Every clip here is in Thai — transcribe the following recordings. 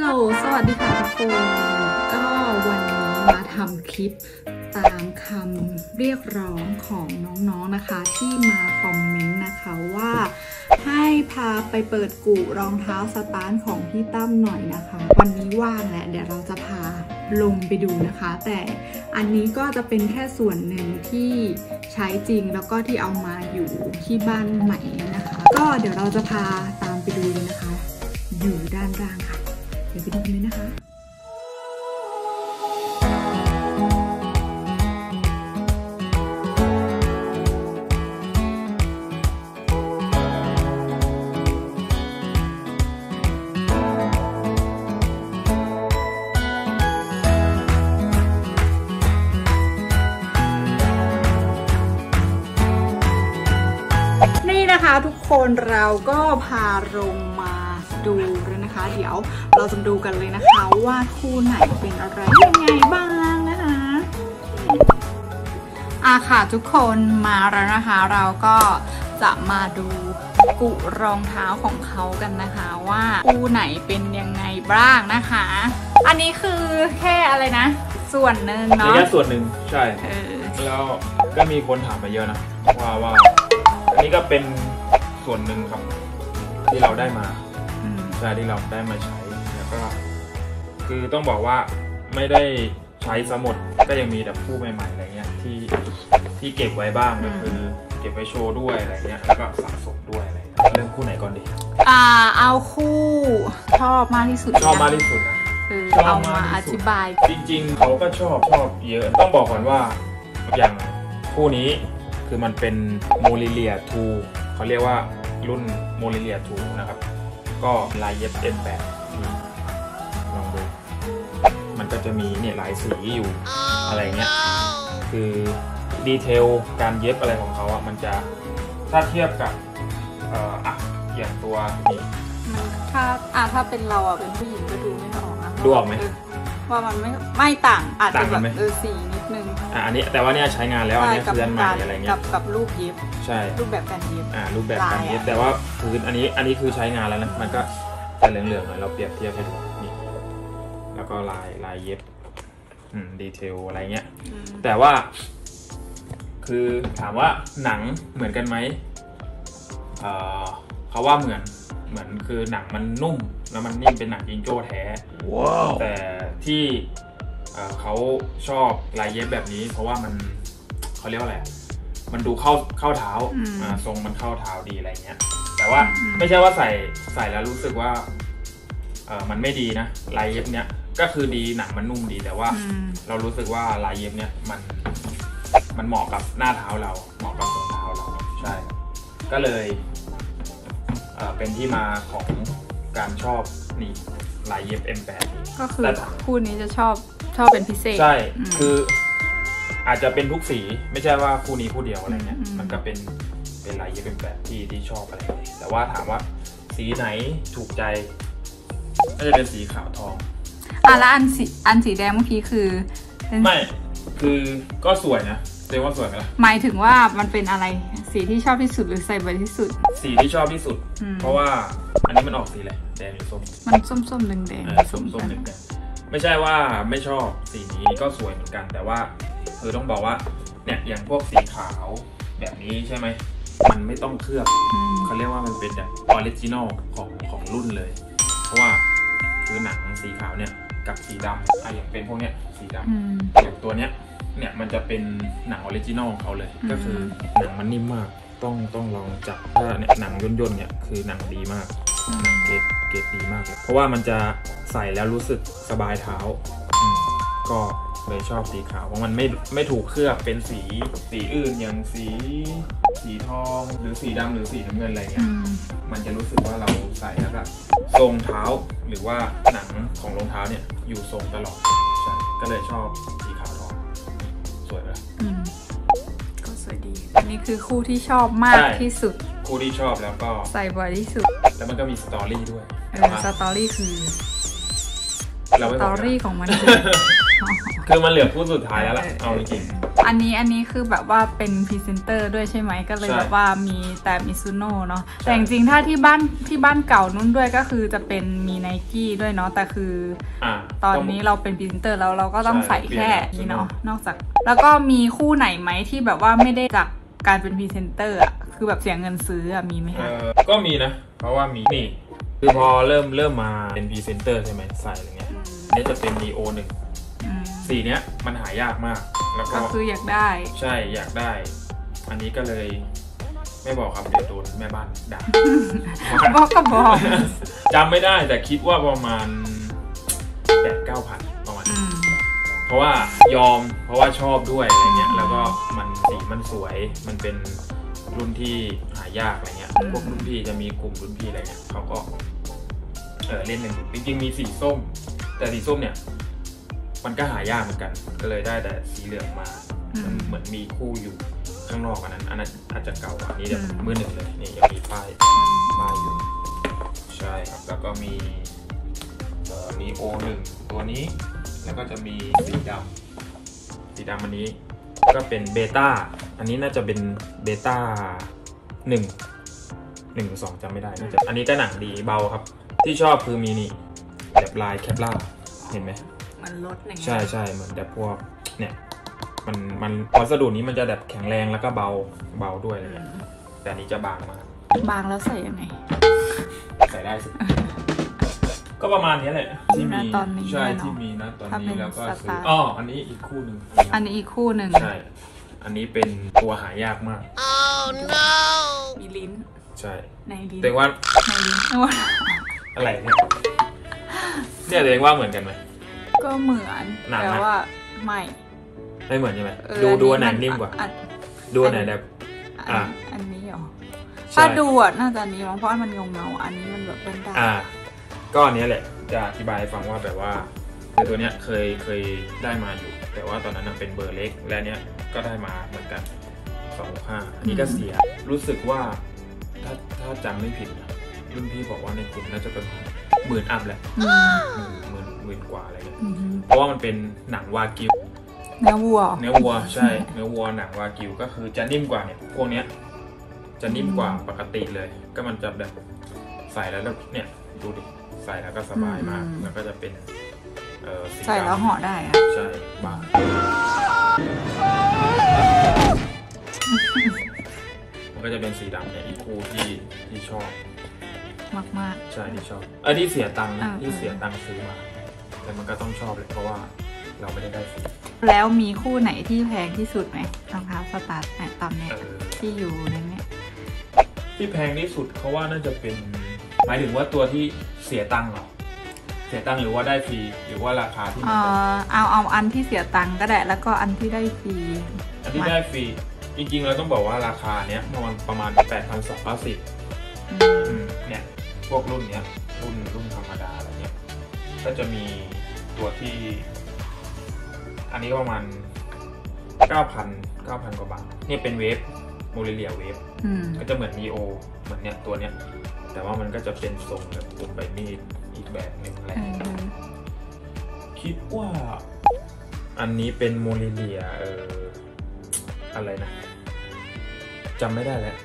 ลสวัสดีค่ะทุกคนก็วันนี้มาทำคลิปตามคำเรียกร้องของน้องๆนะคะที่มาคอมเมนต์นะคะว่าให้พาไปเปิดกู่รองเท้าสตาร์ทของพี่ตั้มหน่อยนะคะวันนี้ว่างแหละเดี๋ยวเราจะพาลงไปดูนะคะแต่อันนี้ก็จะเป็นแค่ส่วนหนึ่งที่ใช้จริงแล้วก็ที่เอามาอยู่ที่บ้านใหม่นะคะก็เดี๋ยวเราจะพาตามไปดูเลยนะคะอยู่ด้านล่างค่ะเดี๋ยวไปดูกันเลยนะคะนี่นะคะทุกคนเราก็พาลงมาดูเลยนะคะเดี๋ยวเราจะดูกันเลยนะคะว่าคู่ไหนเป็นอะไรยังไงบ้างนะคะค่ะทุกคนมาแล้วนะคะเราก็จะมาดูกุรองเท้าของเขากันนะคะว่าคู่ไหนเป็นยังไงบ้างนะคะอันนี้คือแค่อะไรนะส่วนหนึ่งเนาะแค่ส่วนหนึ่งใช่แล้วก็มีคนถามมาเยอะนะว่าอันนี้ก็เป็นส่วนหนึ่งครับที่เราได้มาใช่ที่เราได้มาใช้แล้วก็คือต้องบอกว่าไม่ได้ใช้สมดก็ยังมีแบบคู่ใหม่ๆอะไรเงี้ยที่เก็บไว้บ้างก็คือเก็บไว้โชว์ด้วยอะไรเงี้ยแล้วก็สะสมด้วยอะไรเรื่องคู่ไหนก่อนดีเอาคู่ชอบมากที่สุดชอบมากที่สุดนะเอามาอธิบายจริงๆเขาก็ชอบเยอะต้องบอกก่อนว่าอย่างคู่นี้คือมันเป็นโมลิเลียทูเขาเรียกว่ารุ่นโมลิเลียทูนะครับก็ลายเย็บ N8 ลองดูมันก็จะมีเนี่ยหลายสีอยู่อะไรเงี้ยคือดีเทลการเย็บอะไรของเขาอะมันจะถ้าเทียบกับอย่างตัวนี้ถ้าเป็นเราเป็นผู้หญิงก็ดูไม่ออกดูออกไหมว่ามันไม่ต่างอาจจะแบบสีนิดนึงอันนี้แต่ว่าเนี่ยใช้งานแล้วอันนี้คืออันใหม่อะไรเงี้ยกับรูปเย็บใช่รูปแบบการเย็บรูปแบบการเย็บแต่ว่าพื้นอันนี้คือใช้งานแล้วนะมันก็จะเหลืองๆหน่อยเราเปรียบเทียบให้ดูนี่แล้วก็ลายเย็บดีเทลอะไรเงี้ยแต่ว่าคือถามว่าหนังเหมือนกันไหมเขาว่าเหมือนคือหนังมันนุ่มแล้วมันนิ่มเป็นหนังจิงโจ้แท้ wow. แต่ที่เขาชอบลายเย็บแบบนี้เพราะว่ามันเขาเรียกว่าอะไรมันดูเข้าเท้าทรงมันเข้าเท้าดีอะไรเงี้ยแต่ว่าไม่ใช่ว่าใส่แล้วรู้สึกว่ามันไม่ดีนะลายเย็บเนี้ยก็คือดีหนังมันนุ่มดีแต่ว่าเรารู้สึกว่าลายเย็บเนี้ยมันเหมาะกับหน้าเท้าเราเหมาะกับรองเท้าเราใช่ก็เลยเป็นที่มาของการชอบนี่ลายเย็บ M8 ก็คือคู่นี้จะชอบเป็นพิเศษใช่คืออาจจะเป็นทุกสีไม่ใช่ว่าคู่นี้คู่เดียวอะไรเงี้ยมันก็เป็นลายเย็บ M8 ที่ชอบอะไรแต่ว่าถามว่าสีไหนถูกใจก็จะเป็นสีขาวทองแล้วอันสีแดงเมื่อกี้คือไม่คือก็สวยนะเรียกว่าสวยไหมล่ะหมายถึงว่ามันเป็นอะไรสีที่ชอบที่สุดหรือใส่บ่อยที่สุดสีที่ชอบที่สุดเพราะว่าอันนี้มันออกสีอะไรแดงหรือส้มมันส้มแดงส้มแดงไม่ใช่ว่าไม่ชอบสีนี้ก็สวยเหมือนกันแต่ว่าคือต้องบอกว่าเนี่ยอย่างพวกสีขาวแบบนี้ใช่ไหมมันไม่ต้องเคลือบเขาเรียกว่ามันเป็นแบบออริจินอลของรุ่นเลยเพราะว่าคือหนังสีขาวเนี่ยกับสีดำอย่างเป็นพวกเนี้ยสีดำอย่างตัวเนี้ยเนี่ยมันจะเป็นหนังออริจินอลของเขาเลยก็คือหนังมันนิ่มมากต้องลองจับถ้าเนี่ยหนังย่นเนี่ยคือหนังดีมากหนังเกรดดีมากเลยเพราะว่ามันจะใส่แล้วรู้สึกสบายเท้าก็เลยชอบสีขาวเพราะมันไม่ถูกเคลือบเป็นสีอื่นอย่างสีทองหรือสีดำหรือสีน้ำเงินอะไรเงี้ยมันจะรู้สึกว่าเราใส่แล้วก็ทรงเท้าหรือว่าหนังของรองเท้าเนี่ยอยู่ทรงตลอดใช่ก็เลยชอบสีขาวทองสวยไหมก็สวยดีอันนี้คือคู่ที่ชอบมากที่สุดคู่ที่ชอบแล้วก็ใส่บ่อยที่สุดแล้วมันก็มีสตอรี่ด้วยสตอรี่คือสตอรี่ของมันคือมันเหลือคู่สุดท้ายแล้วล่ะเอาจริงอัอันนี้คือแบบว่าเป็นพรีเซนเตอร์ด้วยใช่ไหมก็เลยแบบว่ามีแต่มิซูโน่เนาะแต่จริงๆถ้าที่บ้านเก่านู้นด้วยก็คือจะเป็นมีไนกี้ด้วยเนาะแต่คือตอนนี้เราเป็นพรีเซนเตอร์แล้วเราก็ต้องใส่แค่นี้เนาะนอกจากแล้วก็มีคู่ไหนไหมที่แบบว่าไม่ได้จากการเป็นพรีเซนเตอร์อ่ะคือแบบเสียเงินซื้ออ่ะมีไหมคะก็มีนะเพราะว่ามีนี่คือพอเริ่มมาเป็นพรีเซนเตอร์ใช่ไหมใส่อะไรเงี้ยนี่จะเป็น Neo 1สีเนี้ยมันหายากมากแล้วก็คืออยากได้ใช่อยากได้อันนี้ก็เลยไม่บอกครับเดี๋ยวโดนแม่บ้านด่าบอกก็บอกจำไม่ได้แต่คิดว่าประมาณ 8-9 พันประมาณเพราะว่ายอมเพราะว่าชอบด้วยอะไรเงี้ยแล้วก็มันสีมันสวยมันเป็นรุ่นที่หายากอะไรเงี้ยพวกรุ่นพี่จะมีกลุ่มรุ่นพี่อะไรเงี้ยเขาก็เล่นกันอยู่จริงๆมีสีส้มแต่สีส้มเนี่ยมันก็หายากเหมือนกันก็เลยได้แต่สีเหลืองมามันเหมือนมีคู่อยู่ข้างนอกอันนั้นอาจจะเก่ากว่านี้เดี๋ยวมือหนึ่งเลยนี่ยังมีป้ายอยู่ใช่ครับแล้วก็มีNeo 1ตัวนี้แล้วก็จะมีสีดำอันนี้ก็เป็นเบต้าอันนี้น่าจะเป็นเบต้า1 2จำไม่ได้น่าจะอันนี้ก็หนังดีเบาครับที่ชอบคือมีนี่แบบลายแคปล่าเห็นไหมมันลดอย่างเงี้ยใช่เหมือนแบบพวกเนี่ยมันวัสดุนี้มันจะแบบแข็งแรงแล้วก็เบาด้วยอะไรเงี้ยแต่อันนี้จะบางมากบางแล้วใส่ยังไงใส่ได้สิก็ประมาณนี้แหละที่มีใช่ที่มีนะตอนนี้แล้วก็ซื้ออันนี้อีกคู่หนึ่งใช่อันนี้เป็นตัวหายากมาก no มีลิ้นใช่ในลิ้นแต่ว่าในลิ้นอะไรเนี่ยเองว่าเหมือนกันไหมก็เหมือนแต่ว่าไม่เหมือนใช่ไหมดูอันไหนนิ่มกว่าดูอันไหนแบบอันนี้หรอถ้าดูน่าจะอันนี้มั้งเพราะมันเงาอันนี้มันแบบเป็นได้ก็อันนี้แหละจะอธิบายให้ฟังว่าแบบว่าตัวเนี้ยเคยได้มาอยู่แต่ว่าตอนนั้นเป็นเบอร์เล็กและเนี้ยก็ได้มาเหมือนกัน265อันนี้ก็เสียรู้สึกว่าถ้าจำไม่ผิดรุ่นพี่บอกว่าในกลุ่มน่าจะเป็น10,000 อัพแหละหมื่นกว่าอะไรเงี้ยเพราะว่ามันเป็นหนังวากิวเนื้อวัวใช่เนื้อวัวหนังวากิวก็คือจะนิ่มกว่าเนี่ยพวกเนี้ยจะนิ่มกว่าปกติเลยก็มันจะแบบใส่แล้วเนี่ยดูดิใส่แล้วก็สบายมากแล้วก็จะเป็นใส่แล้วห่อได้อะใช่บางมันก็จะเป็นสีดำเนี่ยอีกคู่ที่ชอบมากใช่ที่ชอบที่เสียตังค์ที่เสียตังค์ซื้อมาแต่มันก็ต้องชอบเลยเพราะว่าเราไม่ได้ฟรีแล้วมีคู่ไหนที่แพงที่สุดไหมรองเท้าสตาร์ทตอนนี้ที่อยู่ในนี้ที่แพงที่สุดเขาว่าน่าจะเป็นหมายถึงว่าตัวที่เสียตังค์หรอเสียตังค์หรือว่าได้ฟรีหรือว่าราคาที่เอาอันที่เสียตังค์ก็ได้แล้วก็อันที่ได้ฟรีอันที่ได้ฟรีจริงๆเราต้องบอกว่าราคาเนี้ยประมาณ 8,290เนี่ยพวกรุ่นเนี้ยรุ่นธรรมดาอะไรเงี้ยก็จะมีตัวที่อันนี้ประมาณ 9,000 กว่าบาทนี่เป็นเวฟโมเรเลียเวฟก็จะเหมือนNeoเหมือนเนี้ยตัวเนี้ยแต่ว่ามันก็จะเป็นทรงแบบปุ่มใบมีดอีกแบบหนึ่งแหละคิดว่าอันนี้เป็นโมเรเลียอะไรนะจำไม่ได้แล้ว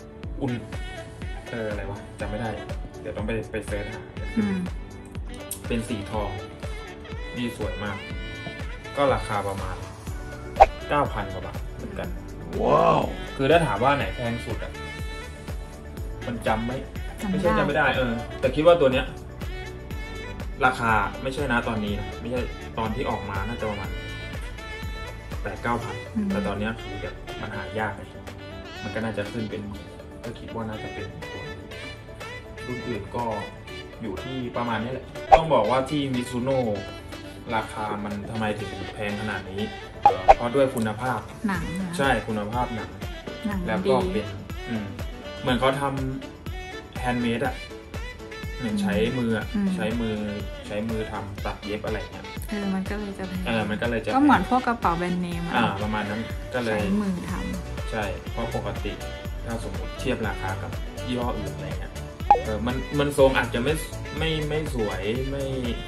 อะไรวะจำไม่ได้เดี๋ยวต้องไปเซิร์ชหาเป็นสีทองนี่สวยมากก็ราคาประมาณ 9,000 กว่าบาทเหมือนกันว้าวคือถ้าถามว่าไหนแพงสุดมันไม่ใช่จำไม่ได้แต่คิดว่าตัวเนี้ยราคาไม่ใช่นะตอนนี้นะไม่ใช่ตอนที่ออกมาน่าจะประมาณ 8-9,000แต่ตอนนี้คือแบบมันหายากมันก็น่าจะขึ้นเป็นก็คิดว่าน่าจะเป็นตัวรุ่นอื่นก็อยู่ที่ประมาณนี้แหละต้องบอกว่าที่มิซูโน่ราคามันทำไมถึงแพงขนาดนี้เพราะด้วยคุณภาพหนังใช่คุณภาพหนังแล้วก็เป็นเหมือนเขาทำแฮนด์เมดเหมือนใช้มือทำตัดเย็บอะไรเงี้ยมันก็เลยจะมันก็เลยจะก็เหมือนพวกกระเป๋าแบรนด์เนมประมาณนั้นก็เลยใช้มือทำใช่เพราะปกติถ้าสมมติเทียบราคากับยี่ห้ออื่นอะไรเงี้ยมันทรงอาจจะไม่สวย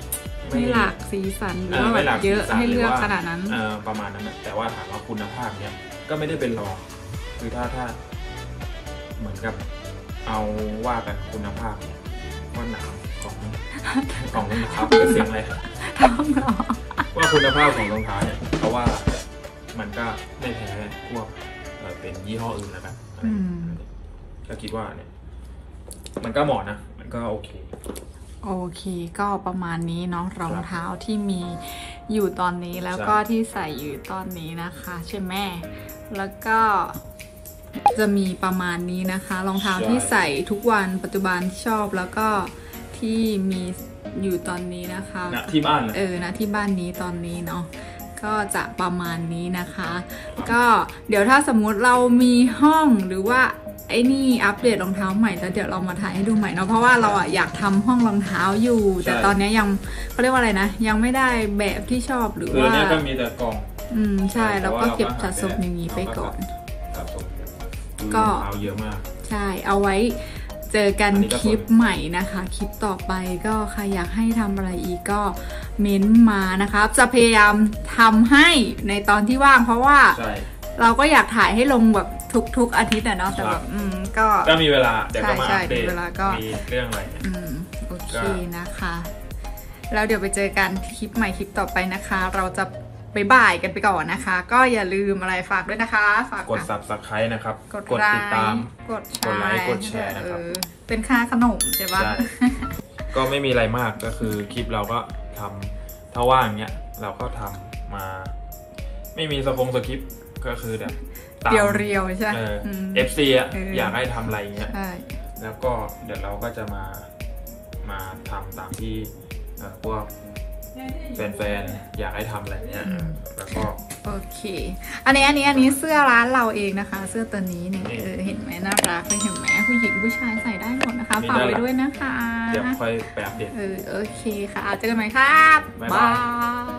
ไม่หลากสีสันหรือว่าแบบเยอะให้เลือกขนาดนั้นประมาณนั้นนะแต่ว่าถามว่าคุณภาพเนี่ยก็ไม่ได้เป็นรองคือถ้าเหมือนกับเอาว่ากันคุณภาพว่าหนังของรองเท้าเป็นเสียงอะไรว่าคุณภาพของรองเท้าเนี่ยเพราะว่ามันก็ไม่แพ้พวกเป็นยี่ห้ออื่นแล้วกันก็คิดว่าเนี่ยมันก็เหมาะนะมันก็โอเคก็ประมาณนี้เนาะรองเท้าที่มีอยู่ตอนนี้แล้วก็ที่ใส่อยู่ตอนนี้นะคะใช่ไหมแล้วก็จะมีประมาณนี้นะคะรองเท้าที่ใส่ทุกวันปัจจุบันที่ชอบแล้วก็ที่มีอยู่ตอนนี้นะคะณที่บ้านณที่บ้านนี้ตอนนี้เนาะก็จะประมาณนี้นะคะก็เดี๋ยวถ้าสมมุติเรามีห้องหรือว่าไอ้นี่อัปเดตรองเท้าใหม่แล้วเดี๋ยวเรามาถ่ายให้ดูใหม่เนาะเพราะว่าเราอยากทำห้องรองเท้าอยู่แต่ตอนนี้ยังเขาเรียกว่าอะไรนะยังไม่ได้แบบที่ชอบหรือว่าเนี่ยก็มีแต่กล่องใช่แล้วก็เก็บสะสมอย่างนี้ไปก่อนก็เอาเยอะมากใช่เอาไว้เจอกันคลิปใหม่นะคะคลิปต่อไปก็ใครอยากให้ทำอะไรอีกก็เม้นมานะคะจะพยายามทำให้ในตอนที่ว่างเพราะว่าเราก็อยากถ่ายให้ลงแบบทุกอาทิตย์เนาะแต่แบบก็มีเวลาเดี๋ยวก็มาอัปเดตมีเรื่องอะไรโอเคนะคะแล้วเดี๋ยวไปเจอกันคลิปใหม่คลิปต่อไปนะคะเราจะไปบ่ายกันไปก่อนนะคะก็อย่าลืมอะไรฝากด้วยนะคะฝากกด Subscribe นะครับกดติดตามกดไลค์กดแชร์นะครับเป็นค่าขนมใช่ปะก็ไม่มีอะไรมากก็คือคลิปเราก็ทำถ้าว่างเนี้ยเราก็ทำมาไม่มีสคริปต์ก็คือแบบเรียวใช่ FC อยากให้ทำอะไรเงี้ยแล้วก็เดี๋ยวเราก็จะมาทำตามที่พวกแฟนๆอยากให้ทำอะไรเนี่ยแล้วก็โอเคอันนี้เสื้อร้านเราเองนะคะเสื้อตัวนี้เนี่ยเห็นไหมน่ารักเห็นไหมผู้หญิงผู้ชายใส่ได้หมดนะคะฝากไว้ด้วยนะคะเดี๋ยวค่อยไปอัปเดตโอเคค่ะเจอกันใหม่ครับบ๊ายบาย